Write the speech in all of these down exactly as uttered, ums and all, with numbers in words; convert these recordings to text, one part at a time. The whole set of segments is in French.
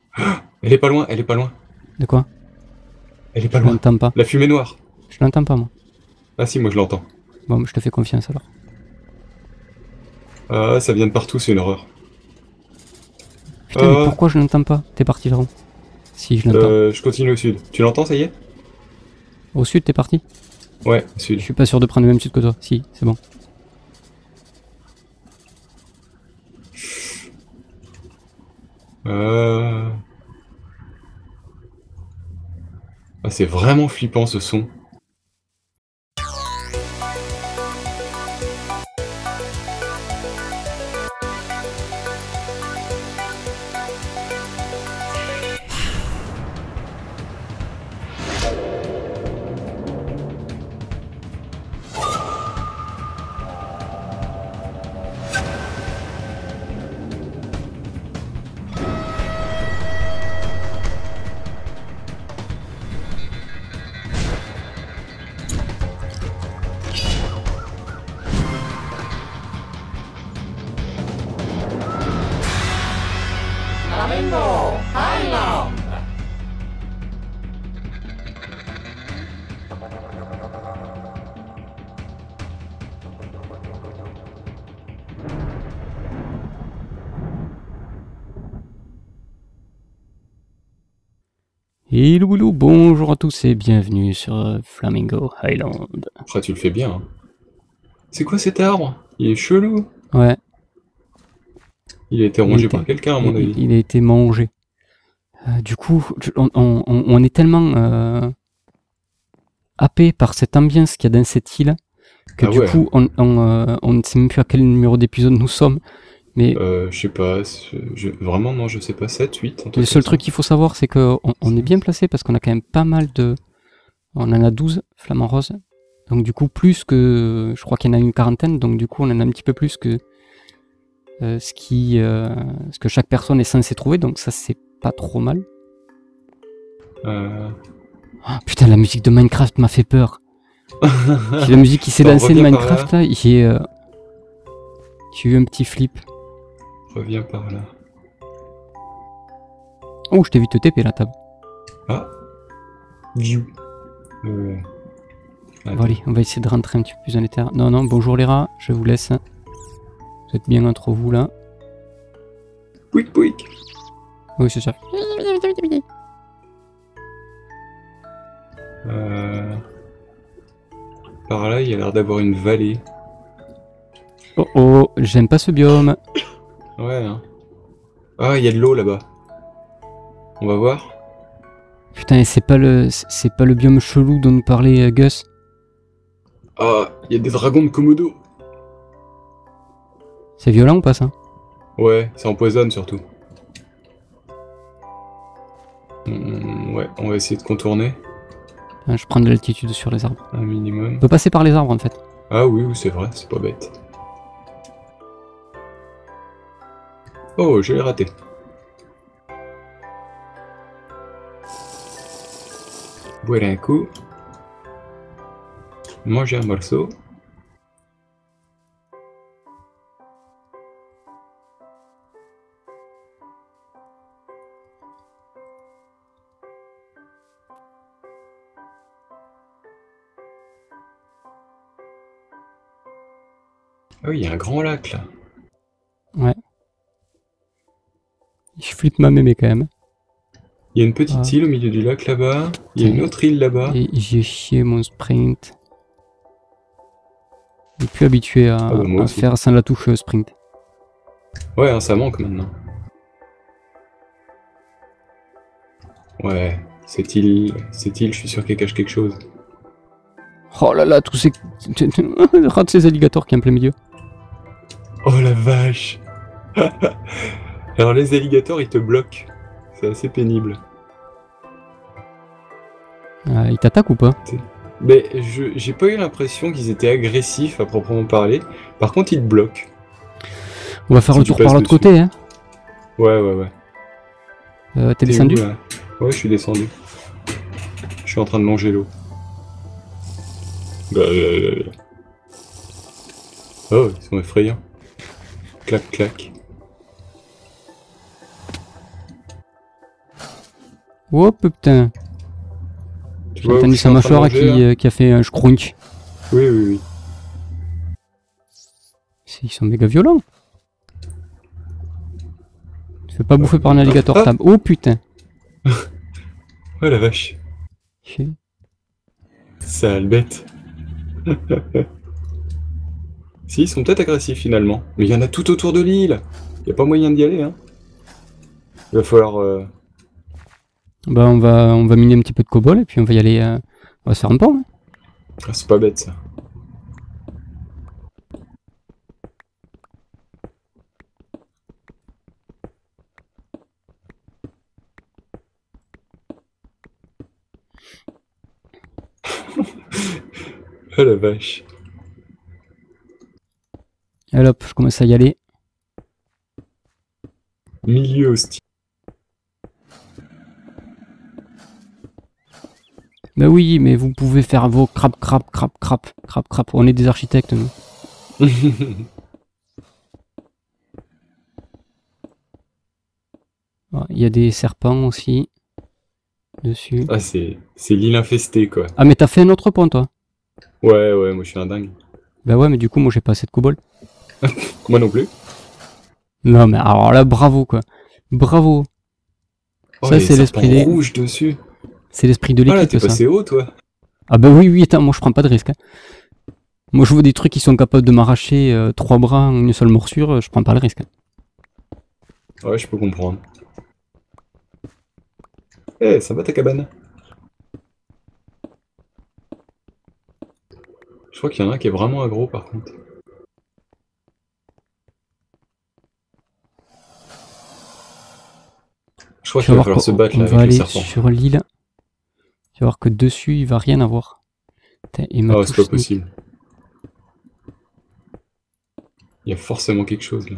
Elle est pas loin, elle est pas loin. De quoi? Elle est pas Je loin. l'entends pas. La fumée noire. Je l'entends pas, moi. Ah si, moi je l'entends. Bon, je te fais confiance alors. Ah, ça vient de partout, c'est une horreur. Putain, mais Ah, pourquoi je l'entends pas? T'es parti vers où? Si, je l'entends. euh, je continue au sud. Tu l'entends, ça y est? Au sud, t'es parti? Ouais, au Je sud. suis pas sûr de prendre le même sud que toi. Si, c'est bon. Euh... Ah, c'est vraiment flippant ce son. Flamingo Highland. Hello, hello, bonjour à tous et bienvenue sur euh, Flamingo Highland. Après, tu le fais bien. Hein. C'est quoi cet arbre? Il est chelou. Ouais. Il a été rongé par quelqu'un, à mon il, avis. il a été mangé. Euh, du coup, on, on, on est tellement euh, happé par cette ambiance qu'il y a dans cette île que Ah du ouais. coup, on, on, euh, on ne sait même plus à quel numéro d'épisode nous sommes. Mais euh, je sais pas, je... vraiment non, je sais pas, sept, huit. le seul truc qu'il faut savoir, c'est qu'on on est bien placé parce qu'on a quand même pas mal de... On en a douze, flamants roses. Donc du coup, plus que... Je crois qu'il y en a une quarantaine, donc du coup, on en a un petit peu plus que euh, ce, qui, euh, ce que chaque personne est censée trouver, donc ça, c'est pas trop mal. Euh... Oh, putain, la musique de Minecraft m'a fait peur. C'est la musique qui s'est lancée de Minecraft, là, j'ai euh... eu un petit flip. Reviens par là. Oh, je t'ai vu te T P la table. Ah. Viou. Euh... Bon allez, on va essayer de rentrer un petit peu plus dans les terres. Non, non, bonjour les rats, je vous laisse. Vous êtes bien entre vous là. Pouic pouic. Oui, c'est ça. Euh... Par là, il y a l'air d'avoir une vallée. Oh oh, j'aime pas ce biome. Ouais, hein. Ah, il y a de l'eau là-bas. On va voir. Putain, et c'est pas le c'est pas le biome chelou dont nous parlait euh, Gus. Ah, il y a des dragons de Komodo. C'est violent ou pas ça? Ouais, ça empoisonne surtout. Mmh, ouais, on va essayer de contourner. Ah, je prends de l'altitude sur les arbres. Un minimum. On peut passer par les arbres en fait. Ah oui, oui c'est vrai, c'est pas bête. Oh, je l'ai raté. Boire un coup. Manger un morceau. Ah oui, il y a un grand lac là. Ouais. Je flippe ma mémé quand même. Il y a une petite ah. île au milieu du lac là-bas. Il y a une autre île là-bas. Et j'ai chié mon sprint. Je suis plus habitué à, ah bah à faire sans la touche sprint. Ouais, hein, ça manque maintenant. Ouais, cette île, cette île, je suis sûr qu'elle cache quelque chose. Oh là là, tous ces... Rate ces alligators qui est en plein milieu. Oh la vache. Alors les alligators, ils te bloquent. C'est assez pénible. Ah, ils t'attaquent ou pas? Mais je j'ai pas eu l'impression qu'ils étaient agressifs à proprement parler. Par contre, ils te bloquent. On va faire si le tour par l'autre côté, hein. Ouais, ouais, ouais. Euh, T'es descendu? Où, ouais, je suis descendu. Je suis en train de longer l'eau. Oh, ils sont effrayants. Clac, clac. Oh putain. Tu J'ai vois où entendu je suis sa en train de mâchoire manger, qui, là euh, qui a fait un scrunch. Oui, oui, oui. Ils sont méga violents. Tu fais pas Ouais. bouffer par un alligator Ah. tab. Oh putain. Oh la vache. Chier. Sale bête. Si, ils sont peut-être agressifs finalement. Mais il y en a tout autour de l'île. Il y a pas moyen d'y aller, hein. Il va falloir... Euh... Bah on va, on va miner un petit peu de cobble et puis on va y aller. Euh, on va se faire un pont. Hein. Ah, c'est pas bête ça. Oh la vache. Allez hop, je commence à y aller. Milieu hostile. Bah oui, mais vous pouvez faire vos crap, crap, crap, crap, crap, crap. On est des architectes, nous. Il y a des serpents aussi. Dessus. Ah, c'est c'est l'île infestée, quoi. Ah, mais t'as fait un autre pont, toi? Ouais, ouais, moi je suis un dingue. Bah ouais, mais du coup, moi j'ai pas assez de cobble. Moi non plus. Non, mais alors là, bravo, quoi. Bravo. Oh, Ça, il y a c'est des l'esprit serpents des... rouges dessus. C'est l'esprit de Ah là, l'équipe, t'es ça. passé haut, toi. Ah bah oui, oui, attends, moi je prends pas de risque. Hein. Moi je vois des trucs qui sont capables de m'arracher euh, trois bras en une seule morsure, euh, je prends pas le risque. Hein. Ouais, je peux comprendre. Eh, ça va ta cabane? Je crois qu'il y en a un qui est vraiment aggro, par contre. Je crois Tu qu'il vas va voir falloir se qu'on battre on là va avec le aller serpent. sur l'île. Tu vas voir que dessus il va rien avoir. Putain, et ma Oh, c'est touche pas sneak. possible. Il y a forcément quelque chose là.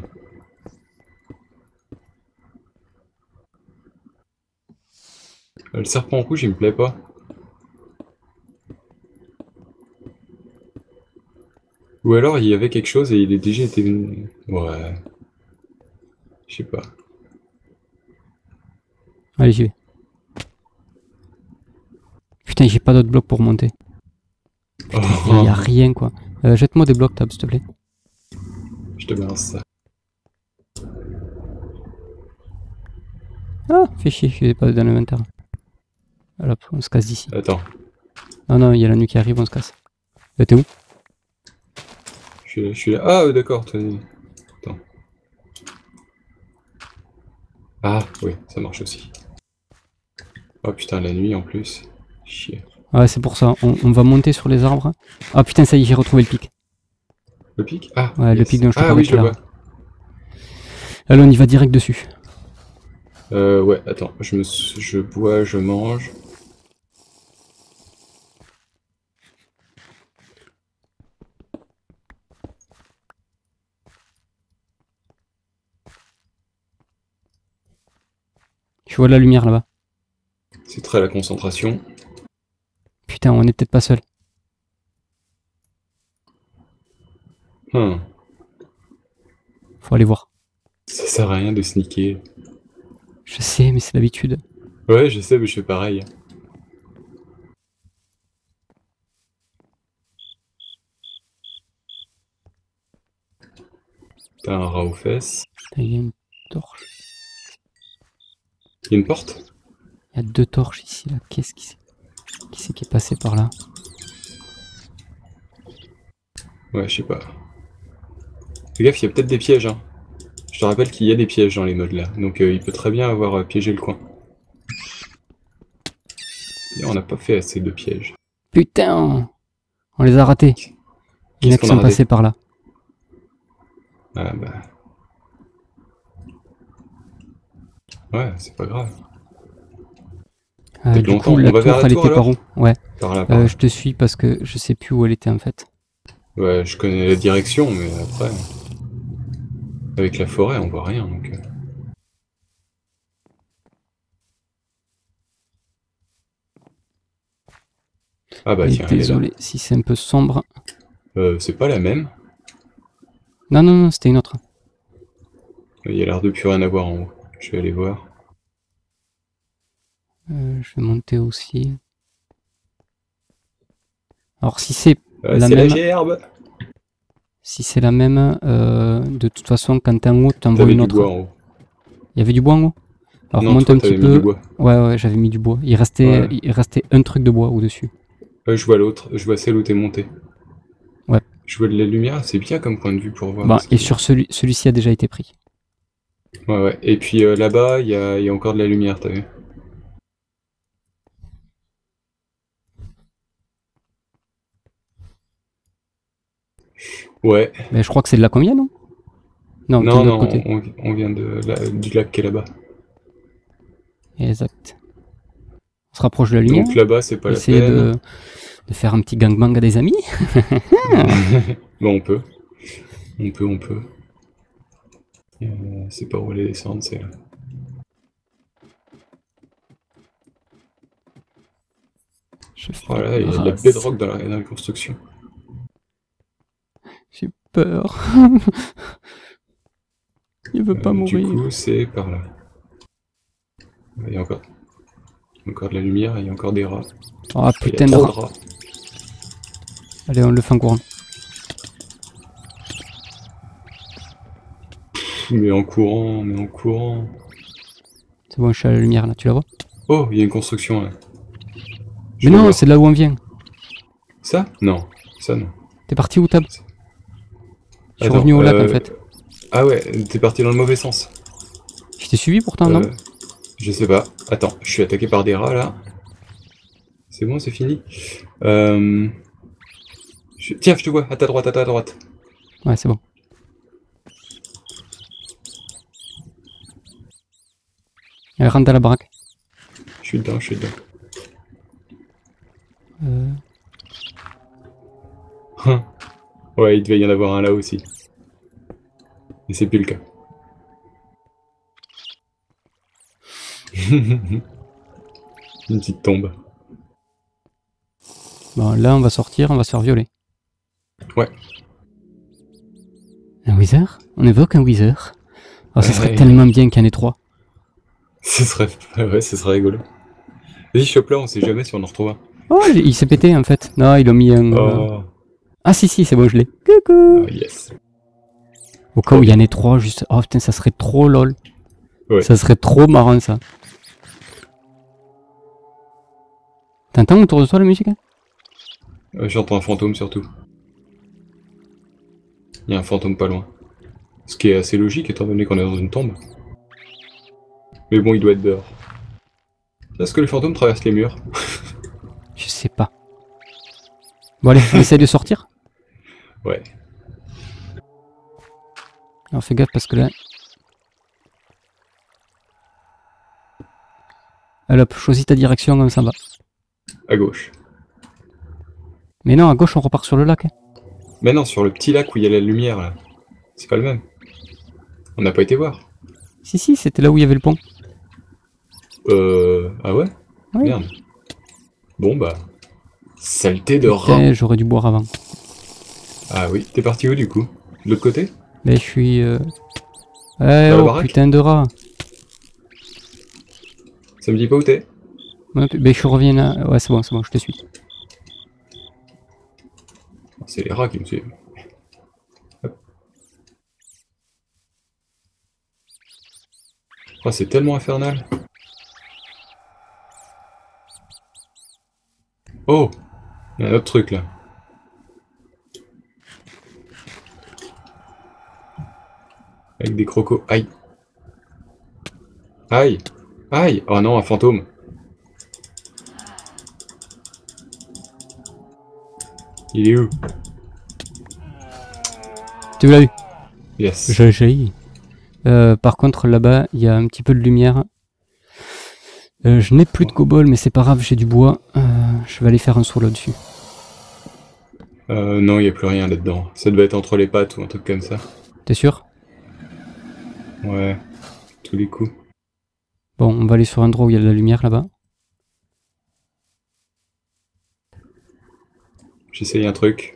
Euh, Le serpent rouge, il me plaît pas. Ou alors il y avait quelque chose et il est déjà été venu. Ouais. Je sais pas. Allez, j'y vais. Putain, j'ai pas d'autres blocs pour monter. Putain, il y, y a rien quoi. Euh, Jette-moi des blocs, Tab, s'il te plaît. Je te balance ça. Ah, fais chier, je suis pas dans l'inventaire. Voilà, on se casse d'ici. Attends, Non, non, il y a la nuit qui arrive, on se casse. Euh, T'es où? je suis là. Je suis là. Ah, ouais, d'accord. t'as- Attends. Ah, oui, ça marche aussi. Oh putain, la nuit en plus. Chier. Ouais, c'est pour ça. On, on va monter sur les arbres. Ah putain, ça y est, j'ai retrouvé le pic. Le pic? Ah, Ouais, le yes. pic dont je te Ah parlais oui, je tout le à l'heure. vois. Allez, on y va direct dessus. Euh, ouais, attends. Je, me... s- je bois, je mange. Je vois la lumière là-bas. C'est très la concentration. Putain, on est peut-être pas seul. Hmm. Faut aller voir. Ça sert à rien de sneaker. Je sais, mais c'est l'habitude. Ouais, je sais, mais je fais pareil. T'as un rat aux fesses. Putain, il y a une torche. Il y a une porte? Il y a deux torches ici là. Qu'est-ce qui c'est qui c'est qui est passé par là? Ouais, je sais pas. Fais gaffe, il y a peut-être des pièges, hein. Je te rappelle qu'il y a des pièges dans les modes là, donc euh, il peut très bien avoir euh, piégé le coin. Et on n'a pas fait assez de pièges. Putain, on les a ratés. Il y en a Qu'est-ce qui qu'on a sont raté? passés par là. Ah bah... Ouais, c'est pas grave. Euh, Peut-être du longtemps. coup, la On va vers tour, la elle tour, était par où? alors Ouais. Par là, par Euh, là. je te suis parce que je sais plus où elle était en fait. Ouais, je connais la direction, mais après... Avec la forêt, on voit rien, donc... euh. Ah bah Et tiens, elle est là. désolé si c'est un peu sombre. Euh, c'est pas la même. Non, non, non, c'était une autre. Il y a l'air de plus rien avoir en haut. Je vais aller voir. Euh, je vais monter aussi. Alors si c'est Euh, la c'est la même, gerbe. si c'est la même, euh, de toute façon, quand t'es en haut, t'envoies T'avais une du autre. bois en haut. Il y avait du bois en haut? Alors Non, monte toi, un petit t'avais mis du peu. bois. Ouais, ouais, j'avais mis du bois. Il restait, Ouais. il restait un truc de bois au-dessus. Ouais, je vois l'autre. Je vois celle où t'es monté. Ouais. Je vois de la lumière. C'est bien comme point de vue pour voir Bon, ce et qu'il y a. sur celui, celui-ci a déjà été pris. Ouais, ouais. Et puis euh, là-bas, il y a, y a encore de la lumière, t'as vu? Ouais. Mais je crois que c'est de là qu'on vient, non? Non, t'es de Non, l'autre non, côté. on, on vient de la- du lac qui est là-bas. Exact. On se rapproche de la lumière. Donc là-bas, c'est pas la Essayer peine. de, de faire un petit gangbang à des amis. Bon, on peut. On peut, on peut. Euh, c'est pas où aller descendre, c'est là. Je Oh fais là, il y a de la race. bedrock dans la, dans la construction. J'ai peur. Il veut pas Euh, du mourir. coup, c'est par là. Il y a encore, encore de la lumière, il y a encore des rats. Oh Oh, il y a putain de trop de rat. rats. Allez, on le fait en courant. Mais en courant, mais en courant. C'est bon, je suis à la lumière là, tu la vois? Oh, il y a une construction là. Je Mais veux non, voir. c'est de là où on vient. Ça? Non. Ça, non. T'es parti où, Tab? Je suis Attends, revenu au lac en euh... fait. Ah ouais, t'es parti dans le mauvais sens. Je t'ai suivi pourtant, non? Euh... Je sais pas. Attends, je suis attaqué par des rats là. C'est bon, c'est fini. Euh... je- Tiens, je te vois, à ta droite, à ta droite. Ouais, c'est bon. Elle rentre dans la baraque. Je suis dedans, je suis dedans. Euh... Ouais, il devait y en avoir un là aussi. Mais c'est plus le cas. Une petite tombe. Bon, là, on va sortir, on va se faire violer. Ouais. Un Wither? On évoque un Wither. Oh, ça serait Ouais. tellement bien qu'il y en ait trois. Ce serait... Ouais, ce serait rigolo. Vas-y, chope là, on sait jamais si on en retrouve un. Oh, il il s'est pété en fait. Non, ils ont mis un. euh, Oh, Ah, si, si, c'est bon, je l'ai. Coucou! ah, yes. Au cas Trop où il y en bien. ait trois, juste. Oh putain, ça serait trop lol. Ouais. Ça serait trop marrant ça. T'entends autour de toi la musique hein? Euh, J'entends un fantôme surtout. Il y a un fantôme pas loin. Ce qui est assez logique étant donné qu'on est dans une tombe. Mais bon, il doit être dehors. Est-ce que les fantômes traversent les murs? Je sais pas. Bon, allez, on essaye de sortir. Ouais. Alors fais gaffe parce que là. Allez hop, choisis ta direction, on s'en va. À gauche. Mais non, à gauche, on repart sur le lac. hein. Mais non, sur le petit lac où il y a la lumière là. C'est pas le même. On n'a pas été voir. Si, si, c'était là où il y avait le pont. Euh... Ah ouais? Ouais. Merde. Bon bah... Saleté de rat. Putain, j'aurais dû boire avant. Ah oui, t'es parti où du coup? De l'autre côté? Mais je suis. Euh... Eh Dans la oh, baraque? putain de rat. Ça me dit pas où t'es? Ouais, mais je reviens là. Ouais, c'est bon, c'est bon, je te suis. C'est les rats qui me suivent. Hop. Oh, c'est tellement infernal. Oh! Il y a un autre truc là. Avec des crocos. Aïe! Aïe! Aïe! Oh non, un fantôme! Il est où? Tu l'as eu? Yes. J'ai jailli. Euh, par contre, là-bas, il y a un petit peu de lumière. Euh, je n'ai plus de cobble, mais c'est pas grave, j'ai du bois. Euh, je vais aller faire un saut là-dessus. Euh, non, il n'y a plus rien là-dedans. Ça devait être entre les pattes ou un truc comme ça. T'es sûr? Ouais, tous les coups. Bon, on va aller sur un endroit où il y a de la lumière là-bas. J'essaye un truc.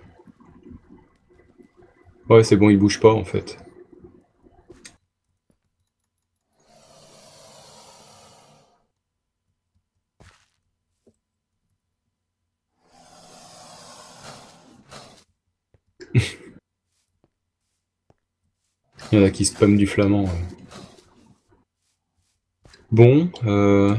Ouais, c'est bon, il bouge pas en fait. Il y en a qui spamment du flamand. Ouais. Bon, euh...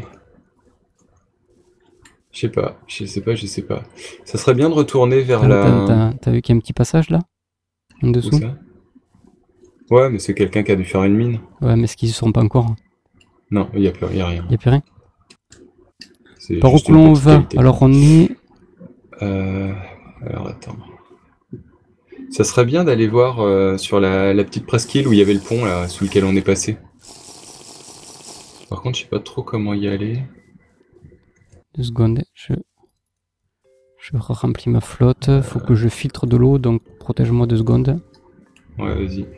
je sais pas, je sais pas, je sais pas. Ça serait bien de retourner vers T'as la... t'as- t'as vu qu'il y a un petit passage là? En Où dessous? ça? Ouais, mais c'est quelqu'un qui a dû faire une mine. Ouais, mais est-ce qu'ils y sont pas encore? Non, il y a plus, y a rien. Y a plus rien? C'est Par où juste que une l'on petite va? qualité. Alors on est... Euh... Alors attends. Ça serait bien d'aller voir euh, sur la, la petite presqu'île où il y avait le pont là, sous lequel on est passé. Par contre, je sais pas trop comment y aller. Deux secondes, je... Je remplis ma flotte, faut que je filtre de l'eau, donc protège-moi deux secondes. Ouais, vas-y.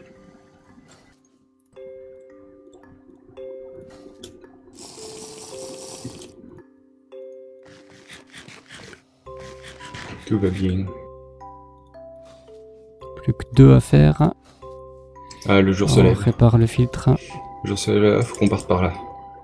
Tout va bien. Plus que deux à faire. Ah, le jour On se lève. répare le filtre. Le jour se lève, faut qu'on parte par là.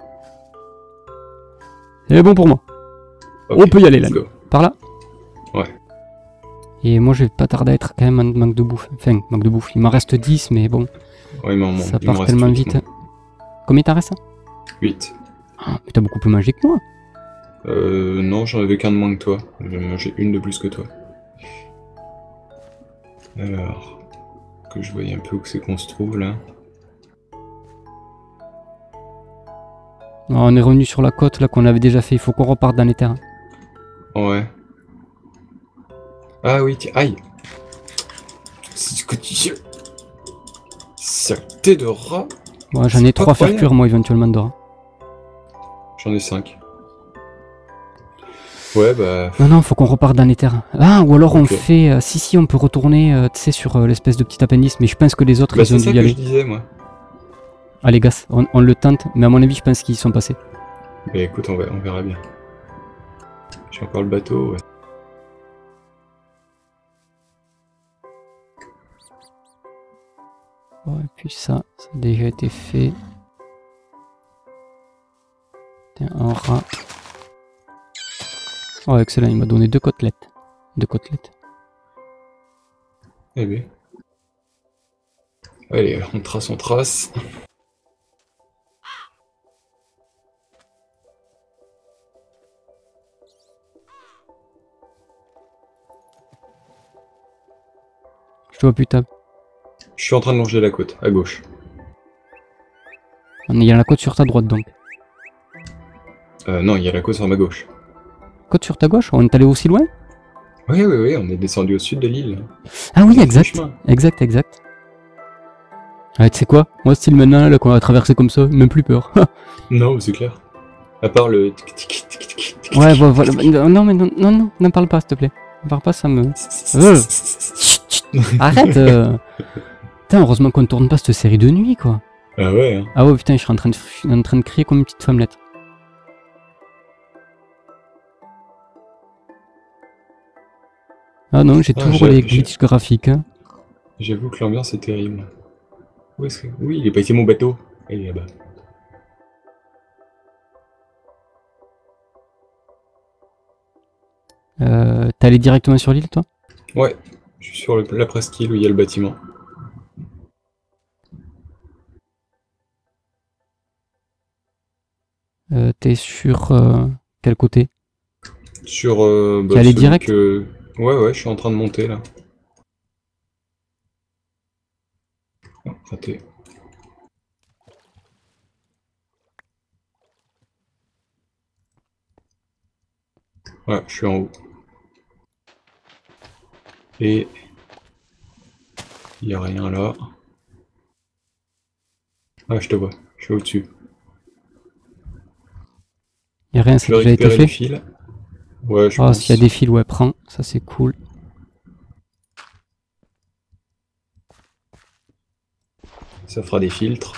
C'est bon pour moi. Ok, On peut y aller là. let's go. Par là? Ouais. Et moi je vais pas tarder à être quand même en manque de bouffe. Enfin, manque de bouffe. Il m'en reste dix, mais bon. Ouais, mais Ça il m'en part reste tellement huit, vite. moi. Combien t'en restes? huit. Ah, mais t'as beaucoup plus mangé que moi. Euh, non, j'en avais qu'un de moins que toi. J'ai mangé une de plus que toi. Alors, que je voyais un peu où c'est qu'on se trouve là. Alors, on est revenu sur la côte là qu'on avait déjà fait. Il faut qu'on reparte dans les terrains. Ouais. Ah oui, tiens, aïe. C'est ce que tu dis. Saleté de rat. Bon, j'en C'est ai trois incroyable. faire cuire moi éventuellement de rat. J'en ai cinq. Ouais, bah. Non, non, faut qu'on reparte dans les terrains. Ah, ou alors on Ok. fait... euh, si, si, on peut retourner, euh, tu sais, sur euh, l'espèce de petit appendice, mais je pense que les autres, Bah, ils ont c'est ça dû y que aller. je disais, moi. Allez, gars, on, on le tente, mais à mon avis, je pense qu'ils y sont passés. Mais écoute, on, va, on verra bien. J'ai encore le bateau, ouais. Ouais, et puis ça, ça a déjà été fait. Tiens, un rat. Oh, excellent, il m'a donné deux côtelettes. Deux côtelettes. Eh bien. Allez, on trace, on trace. Je te vois plus table. Je suis en train de longer la côte, à gauche. Il y a la côte sur ta droite, donc. Euh, non, il y a la côte sur ma gauche. Côte sur ta gauche? On est allé aussi loin? Oui, oui, oui, on est descendu au sud de l'île. Ah oui, On a fait exact. le chemin. Exact, exact. Ouais, tu sais quoi? Moi, style maintenant, là, qu'on a traversé comme ça, même plus peur. Non, c'est clair. À part le tic tic tic tic tic tic. Ouais, voilà. voilà. Non, mais non, non, non, n'en parle pas, s'il te plaît. N'en parle pas, ça me... Euh. Chut, chut. Arrête euh. Putain, heureusement qu'on ne tourne pas cette série de nuit, quoi. Ah ouais, hein. Ah ouais, putain, je suis en train de, je suis en train de crier comme une petite femmelette. Ah non, j'ai Ah, toujours j'ai- les j'ai- glitches graphiques. Hein. J'avoue que l'ambiance est terrible. Où est-ce que... Oui, il est pas ici mon bateau. Il est là-bas. Euh, T'es allé directement sur l'île, toi? Ouais, je suis sur le- la presqu'île où il y a le bâtiment. euh, T'es sur euh, quel côté? Sur... Euh, bah, T'es allé celui direct? que... Ouais, ouais, je suis en train de monter, là. Oh, raté. Ouais, je suis en haut. Et... Il n'y a rien là. Ah, je te vois. Je suis au-dessus. Y'a rien, Je ça vais a déjà été récupérer les fait? fils. Ouais, je Ah, pense. s'il y a des fils, ouais, prends. Ça, c'est cool. Ça fera des filtres.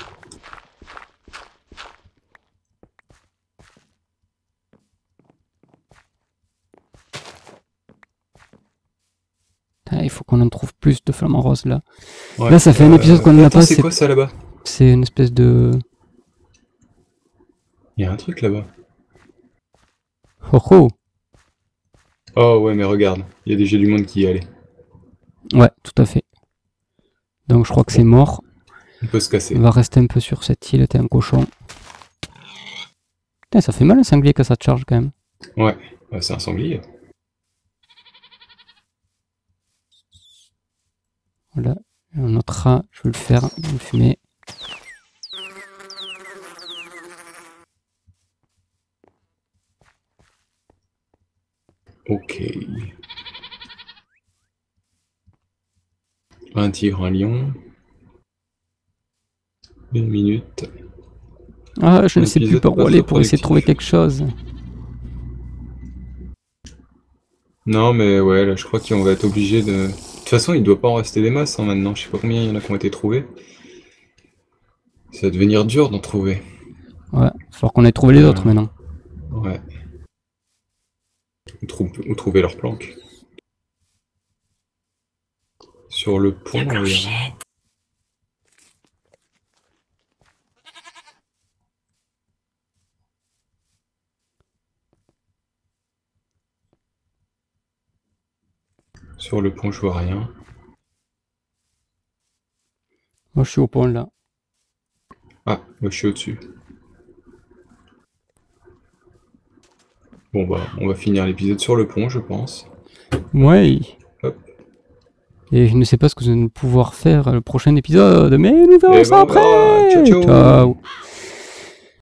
Putain, il faut qu'on en trouve plus de flamants roses, là. Ouais. Là, ça fait un épisode qu'on en a Attends, pas, c'est c'est- quoi ça là-bas? C'est une espèce de... Il y a un truc là-bas. Oh oh! Oh ouais, mais regarde. Il y a déjà du monde qui y allait. Ouais, tout à fait. Donc je crois que c'est mort. On peut se casser. On va rester un peu sur cette île, t'es un cochon. Putain, ça fait mal un sanglier quand ça te charge quand même. Ouais, bah, c'est un sanglier. Voilà, un autre rat, je vais le faire, je vais le fumer. Ok. Un tigre, un lion. Une minute. Ah, je Un ne sais plus épisode par où pas aller très pour essayer de trouver productif. quelque chose. Non, mais ouais, là, je crois qu'on va être obligé de... De toute façon, il doit pas en rester des masses hein, maintenant. Je sais pas combien il y en a qui ont été trouvés. Ça va devenir dur d'en trouver. Ouais, il va falloir qu'on aille trouver les Euh, autres maintenant. Ouais. Ou, trou- ou trouver leur planque. Sur le pont, on verra. Sur le pont, je vois rien. Moi je suis au pont là. Ah, moi je suis au-dessus. Bon bah, on va finir l'épisode sur le pont, je pense. Ouais. Hop. Et je ne sais pas ce que nous allons pouvoir faire le prochain épisode, mais nous verrons Et ça ben on verra. après. Ciao, ciao. Ciao.